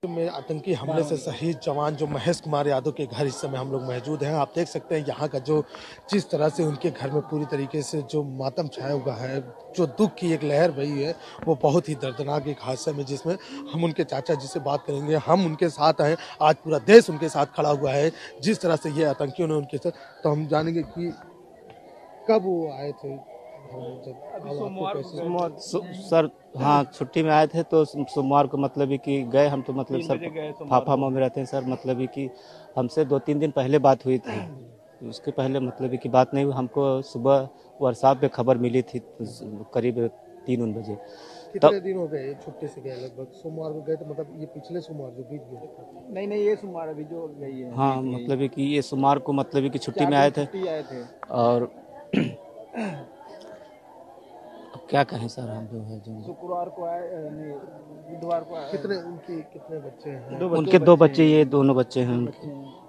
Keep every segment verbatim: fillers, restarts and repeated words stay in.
में आतंकी हमले से शहीद जवान जो महेश कुमार यादव के घर इस समय हम लोग मौजूद हैं। आप देख सकते हैं यहाँ का जो जिस तरह से उनके घर में पूरी तरीके से जो मातम छाया हुआ है, जो दुख की एक लहर बही है, वो बहुत ही दर्दनाक एक हादसा में जिसमें हम उनके चाचा जी से बात करेंगे। हम उनके साथ हैं, आज पूरा देश उनके साथ खड़ा हुआ है। जिस तरह से ये आतंकियों ने उनके साथ, तो हम जानेंगे कि कब वो आए थे सोमवार सर। हाँ, छुट्टी में आए थे तो सोमवार को मतलब ही कि गए हम तो मतलब सर फाफा में रहते हैं सर। मतलब ही कि हमसे दो तीन दिन पहले बात हुई थी, उसके पहले मतलब ही कि बात नहीं हुई। हमको सुबह व्हाट्सएप पे खबर मिली थी करीब तीन उन बजे। कितने दिन हो गए छुट्टी से गए? लगभग सोमवार को गए तो मतलब ये पिछले सोमवार जो बीत गए? नहीं नहीं, ये सोमवार अभी जो गई है। हाँ, मतलब ही कि ये सोमवार को मतलब ही कि छुट्टी में आए थे और क्या कहें सर, हम जो है जो शुक्रवार को आए, बुधवार को आए। कितने उनकी कितने बच्चे हैं? दो उनके दो बच्चे, ये दोनों बच्चे हैं उनके।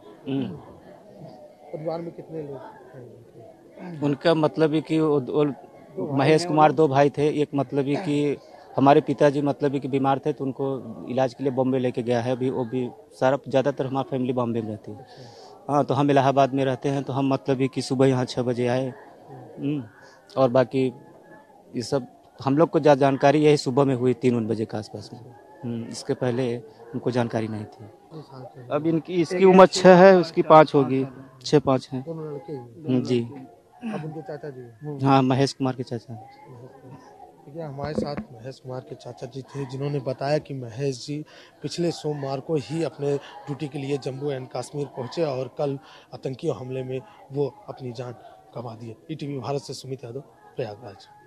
परिवार में कितने लोग हैं? उनका मतलब है कि महेश कुमार दो भाई थे। एक मतलब है कि हमारे पिताजी मतलब है कि बीमार थे तो उनको इलाज के लिए बॉम्बे लेके गया है। अभी वो भी सारा ज़्यादातर हमारी फैमिली बॉम्बे में रहती है। हाँ, तो हम इलाहाबाद में रहते हैं, तो हम मतलब है कि सुबह यहाँ छः बजे आए और बाकी ये सब हम लोग को जा जानकारी यही सुबह में हुई तीन बजे के आसपास में। इसके पहले उनको जानकारी नहीं थी। अब इनकी इसकी उम्र छः है, उसकी पाँच होगी, छः पाँच है जी। अब उनके चाचा जी? हाँ, महेश कुमार के चाचा। ठीक है, हमारे साथ महेश कुमार के चाचा जी थे जिन्होंने बताया कि महेश जी पिछले सोमवार को ही अपने ड्यूटी के लिए जम्मू एंड कश्मीर पहुंचे और कल आतंकी हमले में वो अपनी जान गंवा दिए। ई टी वी भारत से सुमित यादव, प्रयागराज।